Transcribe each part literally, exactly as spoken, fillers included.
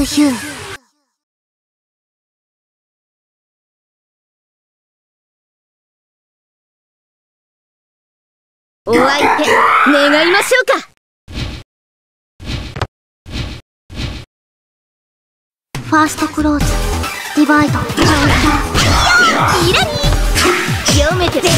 ヒュー。 お相手願いましょうか。 ファーストクローズディバイド。 イラニ読めてる。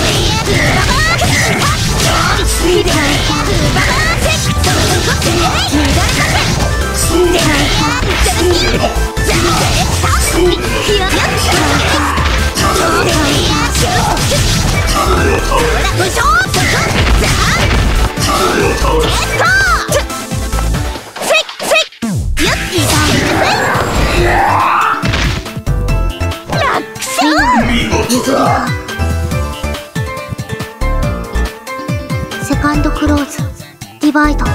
セカンドクローズディバイド。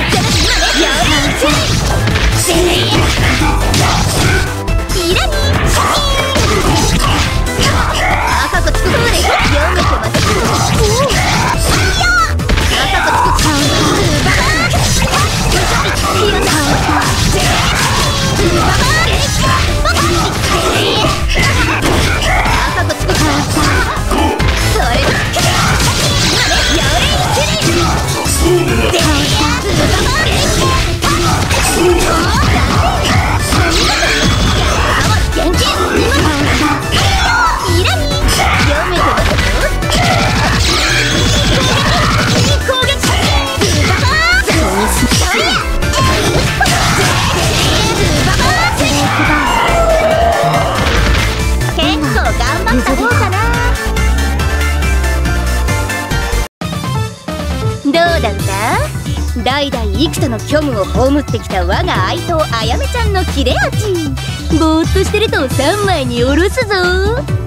どうだった？代々幾多の虚無を葬ってきた我が愛刀あやめちゃんの切れ味。ぼーっとしてると三枚におろすぞ。